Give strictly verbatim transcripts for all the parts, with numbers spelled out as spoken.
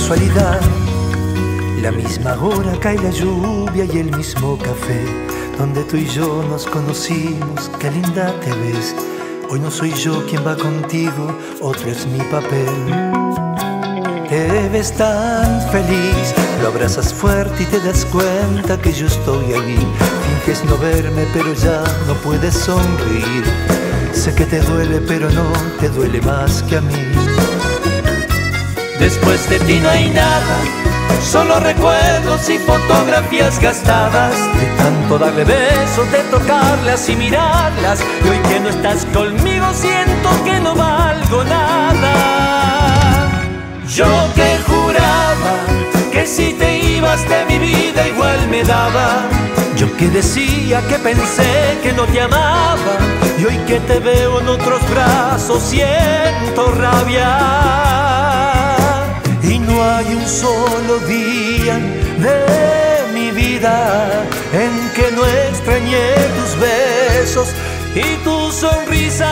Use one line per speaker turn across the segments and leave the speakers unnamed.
casualidad, la misma hora cae la lluvia y el mismo café donde tú y yo nos conocimos. Qué linda te ves. Hoy no soy yo quien va contigo, otro es mi papel. Te ves tan feliz, lo abrazas fuerte y te das cuenta que yo estoy ahí. Finges no verme pero ya no puedes sonreír. Sé que te duele pero no te duele más que a mí.
Después de ti no hay nada, solo recuerdos y fotografías gastadas, de tanto darle besos, de tocarlas y mirarlas. Y hoy que no estás conmigo siento que no valgo nada. Yo que juraba que si te ibas de mi vida igual me daba. Yo que decía que pensé que no te amaba, y hoy que te veo en otros brazos siento rabia. Y no hay un solo día de mi vida en que no extrañé tus besos y tu sonrisa.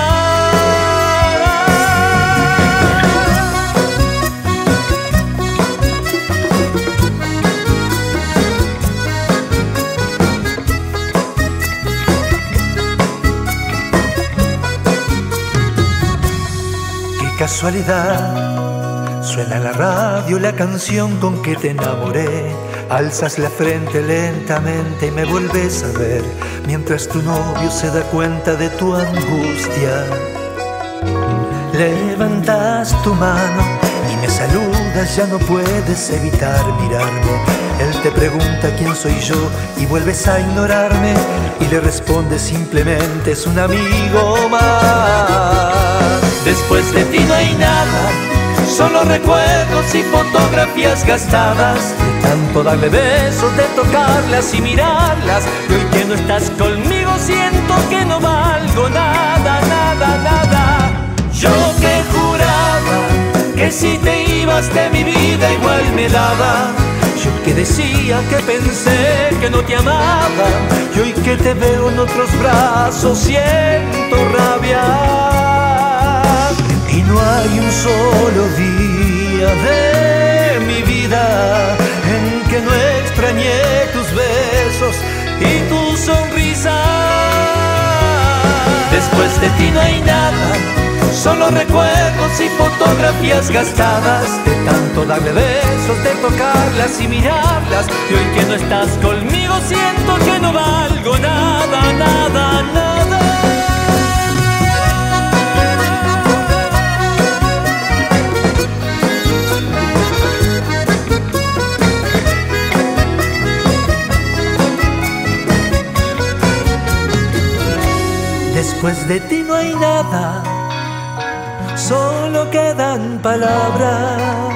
Qué casualidad. Suena en la radio la canción con que te enamoré. Alzas la frente lentamente y me vuelves a ver, mientras tu novio se da cuenta de tu angustia. Levantas tu mano y me saludas, ya no puedes evitar mirarme. Él te pregunta quién soy yo y vuelves a ignorarme, y le respondes simplemente es un amigo más.
Después de ti no hay nada, solo recuerdos y fotografías gastadas, de tanto darle besos, de tocarlas y mirarlas. Y hoy que no estás conmigo siento que no valgo nada, nada, nada. Yo que juraba que si te ibas de mi vida igual me daba. Yo que decía que pensé que no te amaba, y hoy que te veo en otros brazos siento rabia.
Y no hay un solo día de mi vida en que no extrañé tus besos
y tu sonrisa. Después de ti no hay nada, solo recuerdos y fotografías gastadas, de tanto darle besos, de tocarlas y mirarlas. Y hoy que no estás conmigo siento que no valgo nada, nada, nada.
Después de ti no hay nada, solo quedan palabras.